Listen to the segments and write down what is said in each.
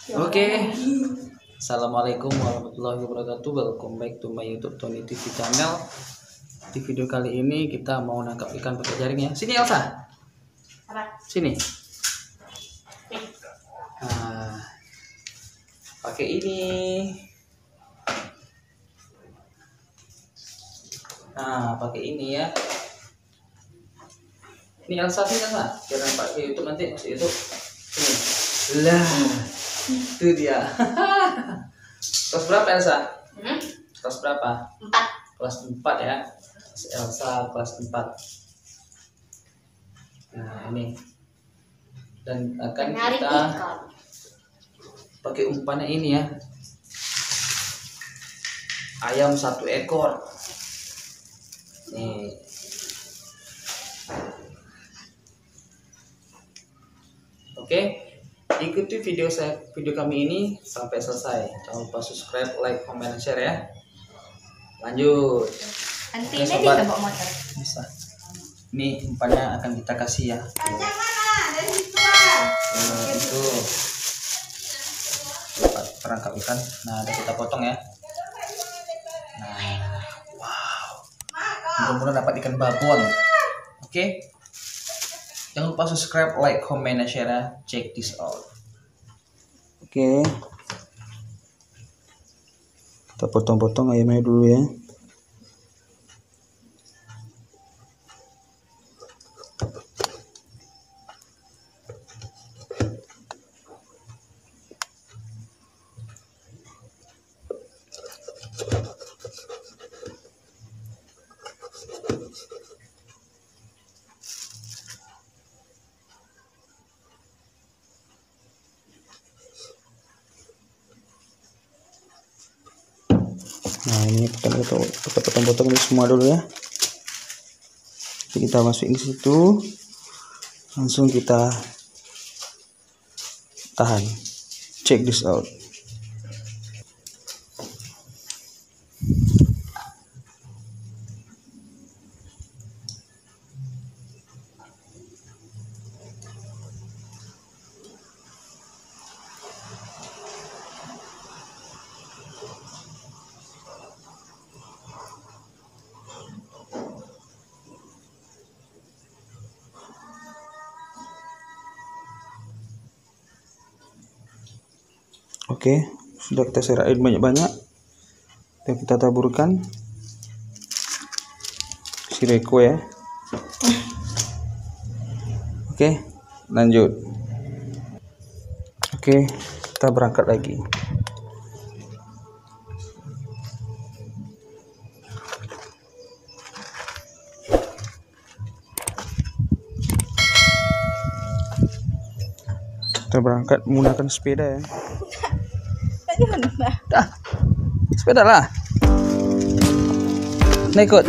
Oke. Assalamualaikum warahmatullahi wabarakatuh. Welcome back to my YouTube Tony TV channel. Di video kali ini kita mau nangkap ikan pakai jaring ya. Sini Elsa. Sini. Nah, pakai ini. Nah, pakai ini ya. Ini Elsa, sini Elsa. Biar nampak ke YouTube nanti masuk YouTube. Sini. Lah. Itu dia. Kelas berapa Elsa? Kelas berapa? 4. Kelas 4 ya. Elsa kelas 4. Nah ini. Dan akan Menarik kita ikan. pakai umpannya ini ya. Ayam 1 ekor. Nih. Oke. Ikuti video kami ini sampai selesai. Jangan lupa subscribe, like, comment, share ya. Lanjut. Nanti Oke, ini sobat. bisa bawa motor. Bisa. Ini umpannya akan kita kasih ya. Itu perangkap ikan. Nah, ada kita potong ya. Nah, wow. Mudah-mudahan dapat ikan babon. Oke. Jangan lupa subscribe, like, comment, dan share ya. Check this out. Oke. Kita potong-potong ayamnya dulu ya. Nah ini kita potong-potong ini semua dulu ya. Jadi kita masukin di situ, langsung kita tahan. Check this out. Oke, sudah kita serahin banyak-banyak dan kita taburkan sireko ya. Oke, lanjut. Oke, kita berangkat lagi. Kita berangkat menggunakan sepeda ya. Dah, sepeda lah. Nah ikut.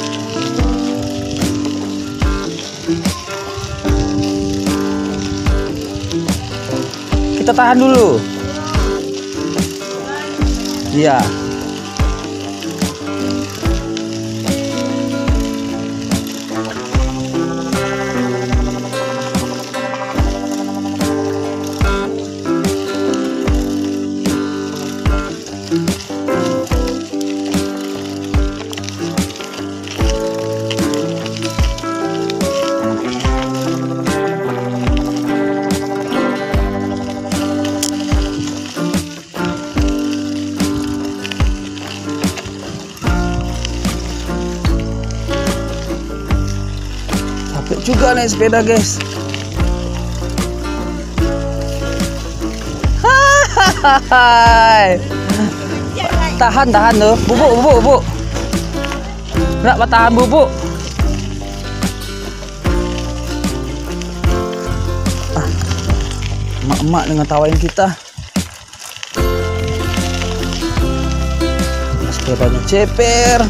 Kita tahan dulu. Iya. Juga naik sepeda guys. Hai. Tahan tuh. Bubuk. Nggak tahan bubuk. Emak-emak dengan tawain kita. Sepedanya ceper.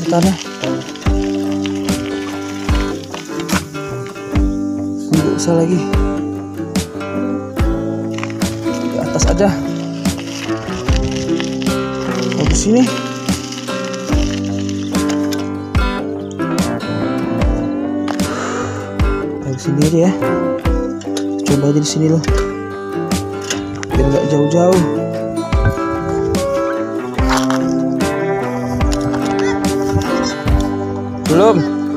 Bentar ya. Nggak usah lagi. Di atas aja. Bagus ini. Dari sini aja ya. Coba aja di sini loh. Biar nggak jauh-jauh. Belum.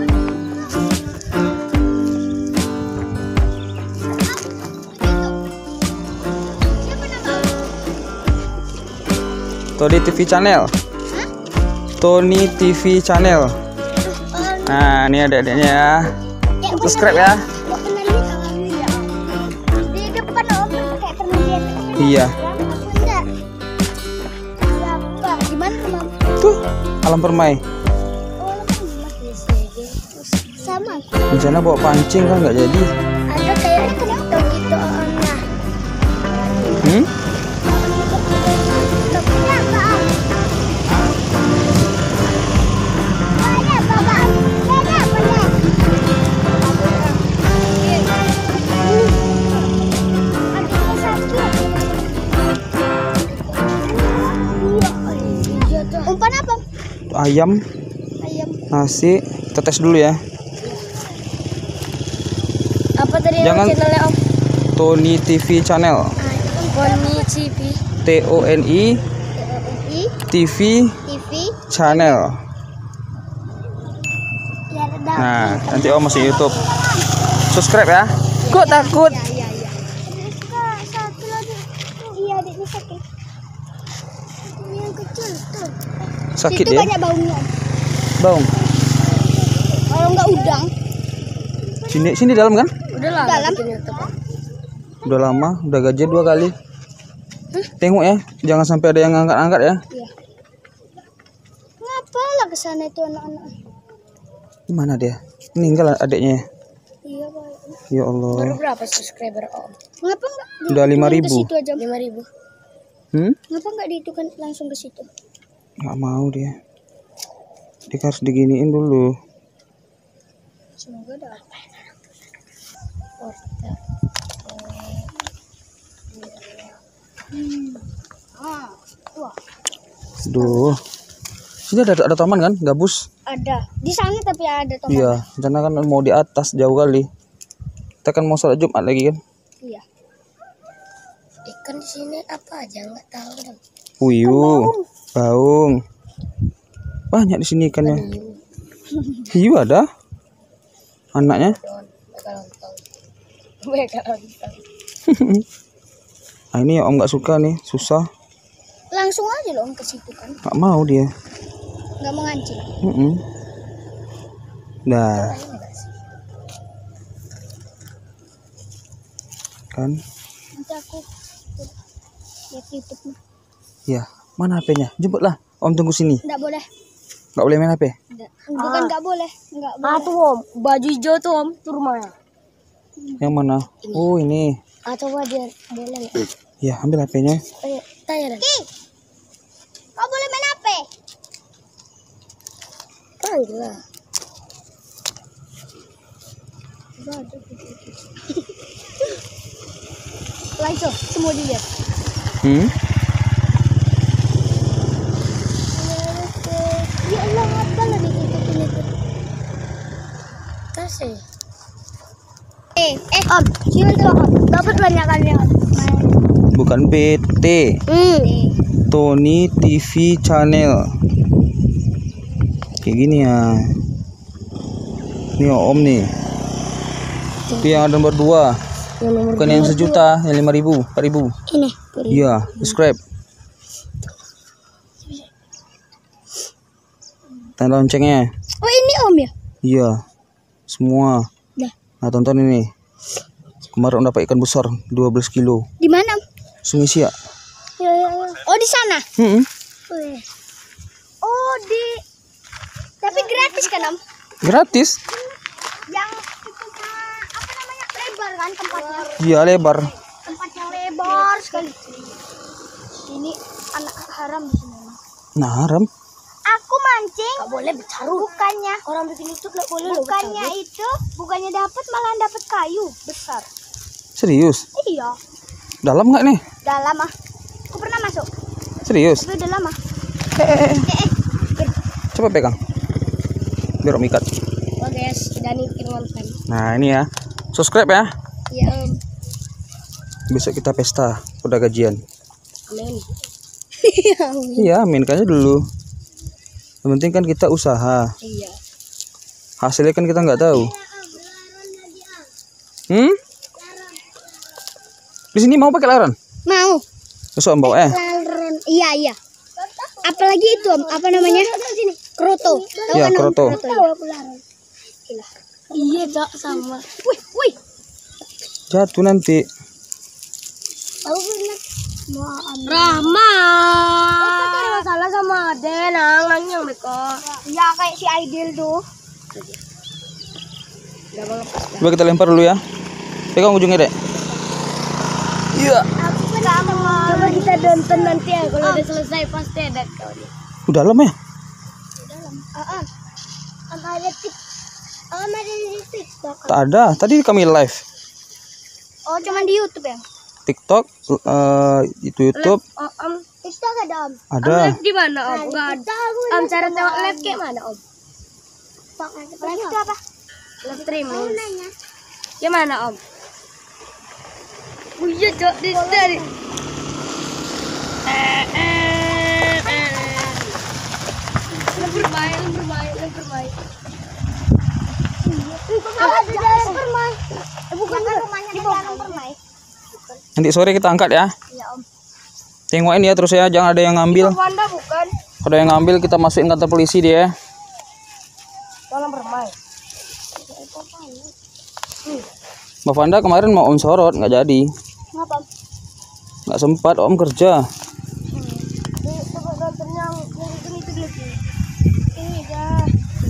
Tony TV Channel. Tony TV Channel. Nah, ini adik-adiknya ya. Subscribe ya. Di depan Om pakai permendian. Iya. Gimana Mam? Tuh, alam permai. Sama. Rencana bawa pancing kan nggak jadi. Ada kayak gitu gitu nah. Tapi apa? Ada Bapak. Ada apa ya? Adiknya sakit. Umpan apa? Ayam, Ayam. nasi. Kita tes dulu ya. Apa tadi Jangan- channelnya Om? Tony TV Channel. Tony TV. TONI TV TV. Channel. Ya ada. Nah, nanti Om masih YouTube. Subscribe ya. Kok takut? Iya. Satu lagi. Iya, adiknya sakit. Ini yang kecil tuh. Sakit Itu ya? banyak baunya. Baung. Kalau nggak udang. Sini dalam kan? Udah lah. Dalam. Udah lama, udah gajian 2 kali. Tengok ya, jangan sampai ada yang angkat-angkat ya. Iya. Ngapalah ke sana itu anak-anak? Gimana dia? Meninggal adiknya. Iya, Pak. Ya Allah. Berapa subscriber Om? Ngapa nggak? Udah 5.000. Ke situ aja. 5.000. Ngapa nggak diitukan langsung ke situ? Nggak mau dia. Dia harus diginiin dulu. Semoga dapat. Wah, Duh. Sini ada taman kan? Gabus. ada. Di sana tapi ada tomat. Iya, rencana kan mau di atas jauh kali. Kita kan mau sholat Jumat lagi kan? Iya. Ikan di sini apa aja nggak tahu. Puyuh, baung. Banyak di sini ikannya. Hiu ada. Anaknya. Nah, ini ya Om nggak suka nih, susah. Langsung aja loh Om ke situ kan. Nggak mau dia. Nggak mau ngancing. Nah, kan? Nanti aku lihat YouTube. Ya, mana HP-nya? Jemputlah. Om tunggu sini. Nggak boleh. Nggak boleh main HP. Bukan nggak boleh. Nggak boleh. Tuh Om, baju hijau tuh Om, tuh rumahnya. Yang mana? Oh, ini. Atau dia boleh nggak? Ya, ambil HP-nya. Tanya deh. Kau boleh main HP? Panggil lah. Langsung, semua dilihat. Ya Allah, apa lah ditutupin itu? Kasih. Om, gimana tuh Om? Dapat banyak kan ya? Bukan BT. Tony TV Channel. Kayak gini ya. Ini Om nih. Itu yang ada nomor 2. Bukan yang 1 juta, yang 5.000, 4.000. Ini. Iya, subscribe. Tanda loncengnya. Oh, ini Om ya? Iya. Semua. Nah. Nah, tonton ini. Kemarin dapat ikan besar 12 kilo. Di mana Om? Sungai Siak. Ya. Oh, di sana. Oh, tapi gratis kan Om? Gratis. Yang itu apa namanya? Lebar kan tempatnya? Iya, lebar. Tempatnya lebar sekali. Ini anak haram di sini. Nah, haram. aku mancing. Gak boleh bertaruh. Bukannya Orang bikin YouTube gak boleh loh bukannya bertaruh. itu, bukannya dapat malah dapat kayu besar. Serius? Iya, Dalam nggak nih? dalam ah. Aku pernah masuk, Serius? tapi udah lama. Coba pegang. Biar Om ikat. Wah guys, Dani bikin konten. Nah ini ya. Subscribe ya. Iya Om. Besok kita pesta. Udah gajian. Amin. Iya, amin aja dulu. Yang penting kan kita usaha. Iya. Hasilnya kan kita nggak tahu. Di sini mau pakai laran? Mau. Besok Om bawa Laron. Iya. Apalagi itu, Om, apa namanya? Kroto. Tahu Iya, kan, Om? kroto. Tahu aku laron. Iya Cak, sama. Wih. Jatuh nanti. Tahu benar. Rahma. Ada masalah sama Ade, nangnya beko. Ya kayak si Aidil tuh. Udah mau lepas dah. Coba kita lempar dulu ya. Pegang ujungnya, Dek. Iya. Aku nggak mau. Coba kita nonton nanti ya, kalau udah selesai pasti ada kau dia. Udah dalam ya? Ada tik. Ada di TikTok. Tak ada. Tadi kami live. Oh, cuman di YouTube ya? TikTok, itu YouTube. Om, TikTok ada, Om. Ada. live di mana Om? Enggak ada. Om, cara tengok live kayak mana Om? Live itu apa? Live streaming. Nanya. Gimana Om? Oh iya Cok, dari. Bermain. Di dalam permai. Bukan rumahnya di dalam permai. Nanti sore kita angkat ya. Iya, Om. Tengokin ya terus ya, jangan ada yang ngambil. Wanda bukan? Kalau yang ngambil kita masukin kantor polisi dia. Dalam bermain. Mbak Vanda kemarin mau Om sorot nggak jadi. Ngapa? Nggak sempat Om kerja. Coba nonton yang itu dulu. Ini dah.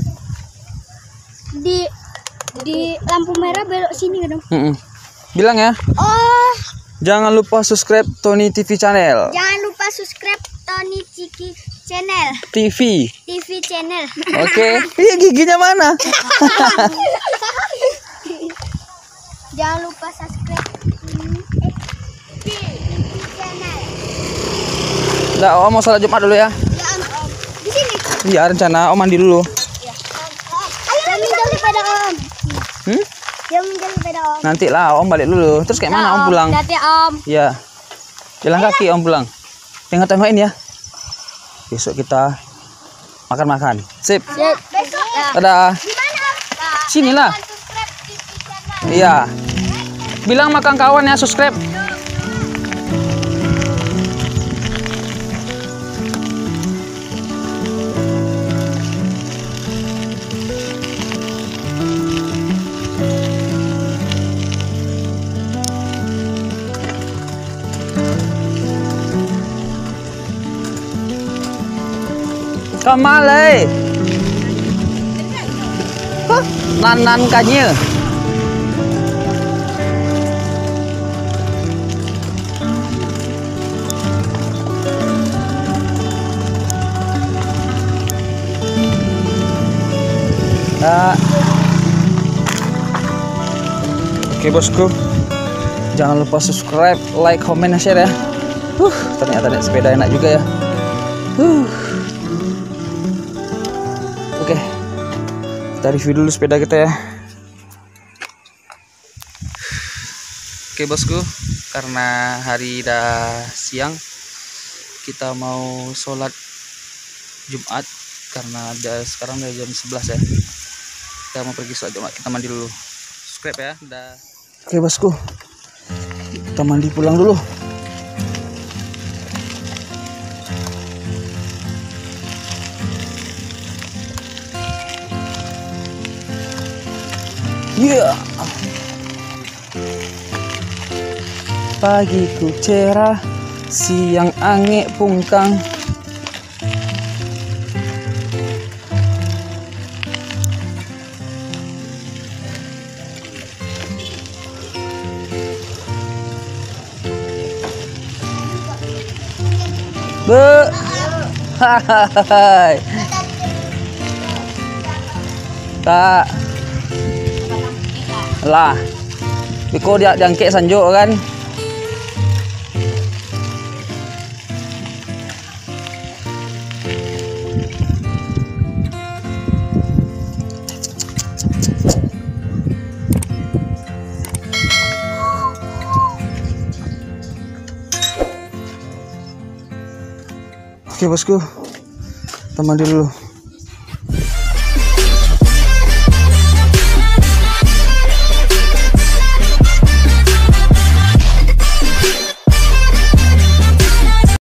Di lampu merah belok sini kan, Om? Bilang ya. Oh, Jangan lupa subscribe Tony TV Channel. jangan lupa subscribe Tony Ciki Channel. TV. TV channel. Oke. Iya giginya mana? Jangan lupa subscribe TV channel. Nggak, Om mau sholat Jumat dulu ya. Ya, Om. Di sini. Iya rencana Om mandi dulu. Ayo minjam sepeda, Om. Hmm? Dia minjam sepeda, Om. Nanti lah Om balik dulu. Terus kayak mana Om pulang? Hati Om. Iya. Jalan kaki Om pulang. Tengok-tengokin ya. Besok kita makan-makan. Sip. Besok Dadah. di mana, Om? Sinilah. Subscribe TV channel. Iya. Bilang makan kawan ya subscribe. Kamale. Nan kanya. Oke bosku, jangan lupa subscribe, like, komen, share ya. Ternyata naik sepeda enak juga ya. Oke, kita review dulu sepeda kita ya. Oke bosku, karena hari udah siang, kita mau sholat Jumat karena sekarang udah jam 11 ya. Kita mau pergi sholat Jumat, kita mandi dulu. Subscribe ya, udah. Oke bosku, kita mandi pulang dulu. Yeah. Pagiku cerah, siang angin pungkang. Hai. Tak. Lah. Biko dia jangkek sanjuk kan. Oke bosku, kita mandi dulu.